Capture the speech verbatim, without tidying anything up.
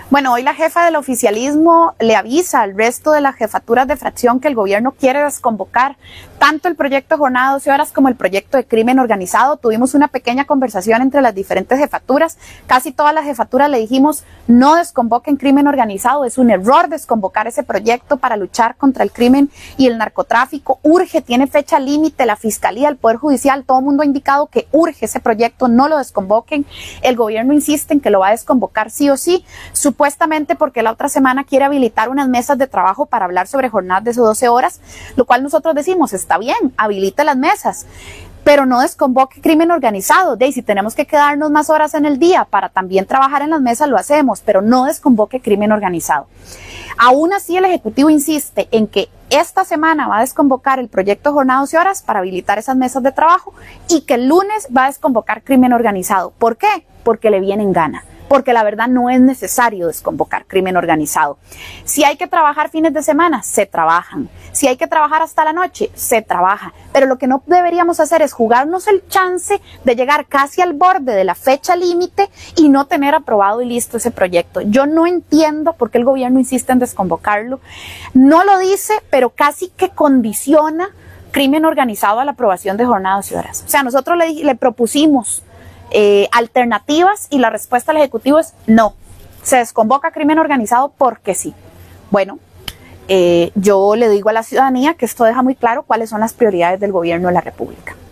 Bueno, hoy la jefa del oficialismo le avisa al resto de las jefaturas de fracción que el gobierno quiere desconvocar tanto el proyecto de jornada de doce horas como el proyecto de crimen organizado. Tuvimos una pequeña conversación entre las diferentes jefaturas. Casi todas las jefaturas le dijimos no desconvoquen crimen organizado. Es un error desconvocar ese proyecto para luchar contra el crimen y el narcotráfico. Urge, tiene fecha límite, la Fiscalía, el Poder Judicial, todo el mundo ha indicado que urge ese proyecto, no lo desconvoquen. El gobierno insiste en que lo va a desconvocar sí o sí, supuestamente porque la otra semana quiere habilitar unas mesas de trabajo para hablar sobre jornadas de doce horas, lo cual nosotros decimos, está bien, habilite las mesas, pero no desconvoque crimen organizado. De ahí, si tenemos que quedarnos más horas en el día para también trabajar en las mesas, lo hacemos, pero no desconvoque crimen organizado. Aún así, el Ejecutivo insiste en que esta semana va a desconvocar el proyecto de jornada de doce horas para habilitar esas mesas de trabajo y que el lunes va a desconvocar crimen organizado. ¿Por qué? Porque le viene en gana. Porque la verdad no es necesario desconvocar crimen organizado. Si hay que trabajar fines de semana, se trabajan. Si hay que trabajar hasta la noche, se trabaja. Pero lo que no deberíamos hacer es jugarnos el chance de llegar casi al borde de la fecha límite y no tener aprobado y listo ese proyecto. Yo no entiendo por qué el gobierno insiste en desconvocarlo. No lo dice, pero casi que condiciona crimen organizado a la aprobación de jornada de doce horas. O sea, nosotros le, le propusimos Eh, alternativas y la respuesta del Ejecutivo es no, se desconvoca crimen organizado porque sí. Bueno, eh, yo le digo a la ciudadanía que esto deja muy claro cuáles son las prioridades del gobierno de la República.